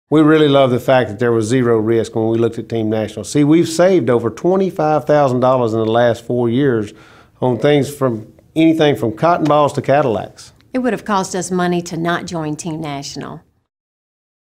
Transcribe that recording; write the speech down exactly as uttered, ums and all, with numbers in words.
We really love the fact that there was zero risk when we looked at Team National. See, we've saved over twenty-five thousand dollars in the last four years on things from anything from cotton balls to Cadillacs. It would have cost us money to not join Team National.